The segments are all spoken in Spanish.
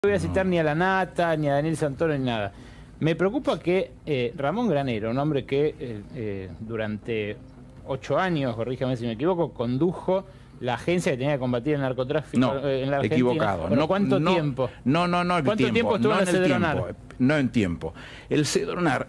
No voy a citar ni a la Nata, ni a Daniel Santoro, ni nada. Me preocupa que Ramón Granero, un hombre que durante 8 años, corrígame si me equivoco, condujo la agencia que tenía que combatir el narcotráfico en la Argentina. Equivocado. ¿Pero cuánto tiempo? ¿Cuánto tiempo estuvo en el Cedronar? No en tiempo. El Cedronar,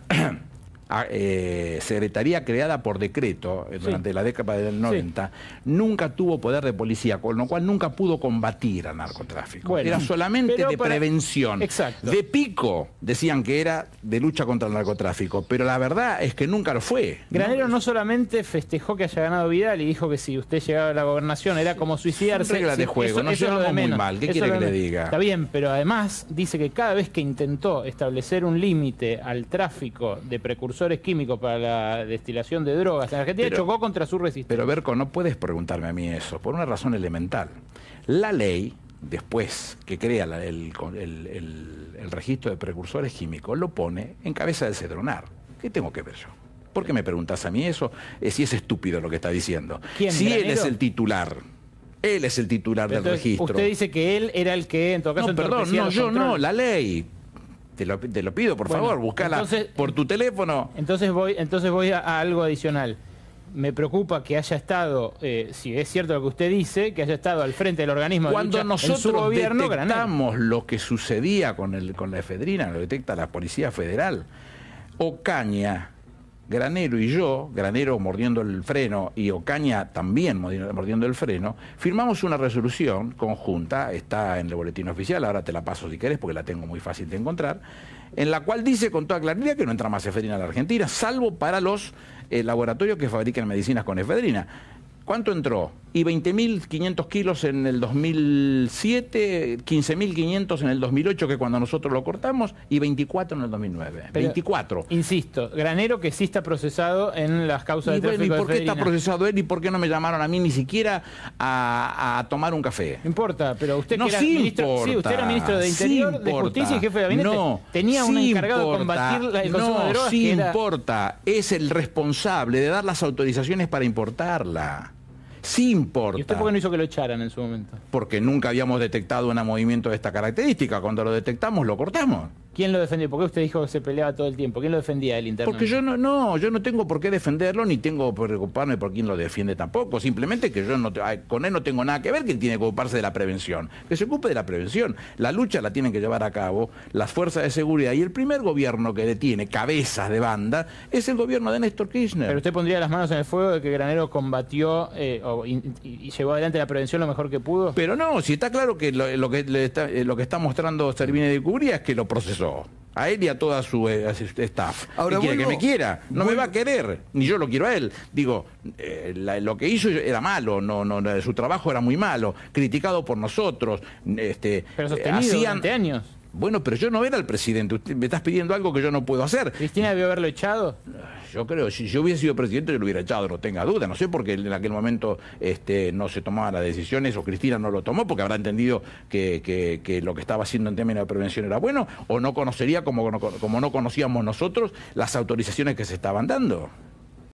secretaría creada por decreto durante la década del 90, nunca tuvo poder de policía, con lo cual nunca pudo combatir al narcotráfico. Bueno, era solamente de prevención. Exacto. De pico decían que era de lucha contra el narcotráfico, pero la verdad es que nunca lo fue. Granero no solamente festejó que haya ganado Vidal y dijo que si usted llegaba a la gobernación era como suicidarse. Son reglas de juego, nos llevamos muy mal. ¿Qué quiere que le diga? Está bien, pero además dice que cada vez que intentó establecer un límite al tráfico de precursores químicos para la destilación de drogas en Argentina, chocó contra su resistencia. Pero Berco, no puedes preguntarme a mí eso, por una razón elemental. La ley, después que crea el registro de precursores químicos, lo pone en cabeza del Cedronar. ¿Qué tengo que ver yo? ¿Por qué me preguntas a mí eso? Si es estúpido lo que está diciendo. ¿Quién, si Granero? Él es el titular. Él es el titular del registro. Usted dice que él era el que, en todo caso, no, perdón, no, yo no, la ley. Te lo pido, por favor, buscala por tu teléfono. Entonces voy a algo adicional. Me preocupa que haya estado, si es cierto lo que usted dice, que haya estado al frente del organismo de lucha en su gobierno. Cuando nosotros detectamos lo que sucedía con la efedrina, lo detecta la Policía Federal, Ocaña, Granero y yo, Granero mordiendo el freno y Ocaña también mordiendo el freno, firmamos una resolución conjunta, está en el boletín oficial, ahora te la paso si querés porque la tengo muy fácil de encontrar, en la cual dice con toda claridad que no entra más efedrina a la Argentina, salvo para los laboratorios que fabrican medicinas con efedrina. ¿Cuánto entró? Y 20.500 kilos en el 2007, 15.500 en el 2008, que es cuando nosotros lo cortamos, y 24 en el 2009. Pero, 24. Insisto, Granero que sí está procesado en las causas de tráfico de ¿Y por qué efedrina? está procesado él y por qué no me llamaron a mí ni siquiera a tomar un café? No importa, pero usted no, que era sí ministro, importa, sí, usted era ministro de Interior, de Justicia y jefe de gabinete. No, tenía un encargado de combatir el consumo de drogas. Sí importa, es el responsable de dar las autorizaciones para importarla. Sí importa. ¿Y usted por qué no hizo que lo echaran en su momento? Porque nunca habíamos detectado un movimiento de esta característica. Cuando lo detectamos, lo cortamos. ¿Quién lo defendió? ¿Por qué usted dijo que se peleaba todo el tiempo? ¿Quién lo defendía él internamente? Porque yo no tengo por qué defenderlo, ni tengo por preocuparme por quién lo defiende tampoco. Simplemente que yo con él no tengo nada que ver, que él tiene que ocuparse de la prevención. Que se ocupe de la prevención. La lucha la tienen que llevar a cabo las fuerzas de seguridad. Y el primer gobierno que detiene cabezas de banda es el gobierno de Néstor Kirchner. Pero usted pondría las manos en el fuego de que Granero combatió y llevó adelante la prevención lo mejor que pudo. Pero no, si está claro que lo que está mostrando Servini de Cubría es que lo procesó. A él y a toda su staff. Ahora, quiere que me quiera, no me va a querer, ni yo lo quiero a él. Digo, lo que hizo era malo, su trabajo era muy malo, criticado por nosotros. Pero sostenido durante años. Bueno, pero yo no era el presidente. Usted me estás pidiendo algo que yo no puedo hacer. ¿Cristina debió haberlo echado? Yo creo, si yo hubiese sido presidente, yo lo hubiera echado, no tenga duda. No sé por qué en aquel momento no se tomaban las decisiones, o Cristina no lo tomó, porque habrá entendido que lo que estaba haciendo en términos de prevención era bueno, o no conocería, como no conocíamos nosotros, las autorizaciones que se estaban dando.